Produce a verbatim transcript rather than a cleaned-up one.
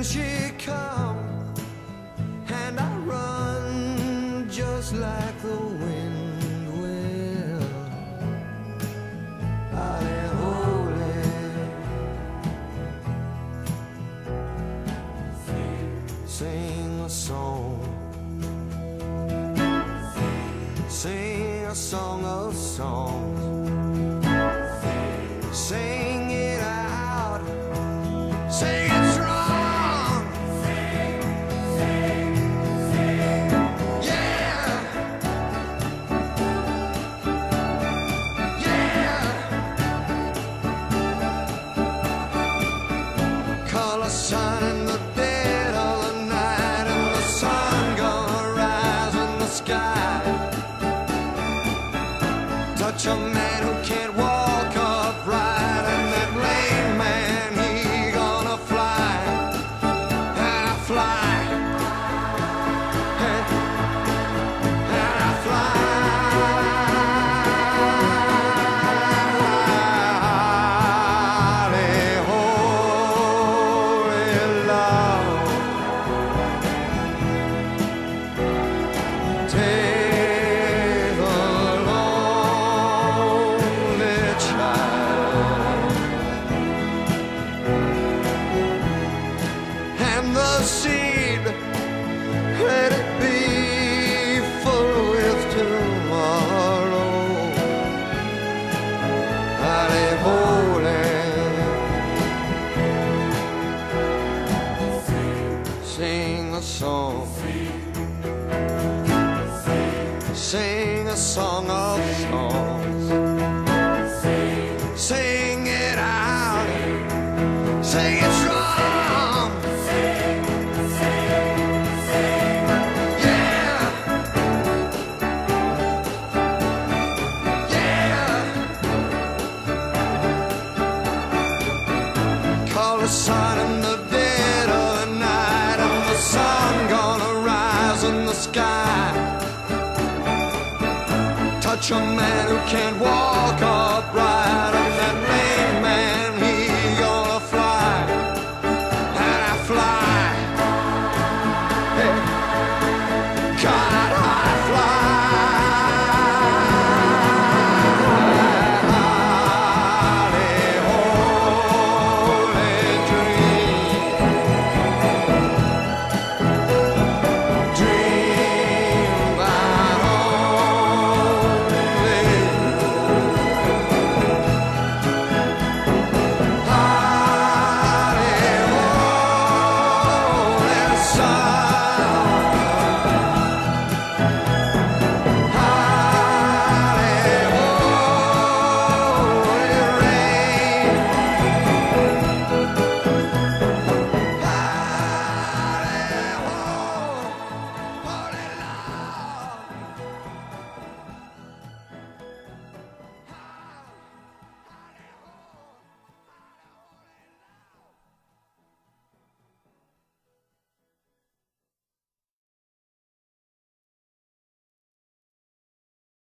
she comes, and I run just like the wind will. I am holy. Sing a song, sing a song of songs. Sing it out, sing it strong. Sing, sing, sing, yeah, yeah. Color sun in the dead of the night, and the sun gonna rise in the sky. Touch a man who can't walk upright, and that lame man, he gonna fly, and I fly, and, and I fly. Holy, holy love, take the lonely child, and the seed, let it be full with tomorrow. Holy, holy, sing a song, sing a song of songs. Sing it out, sing it strong. Yeah, yeah. Call the sun in the dead of the night, and the sun gonna rise in the sky. Touch a man who can't walk upright,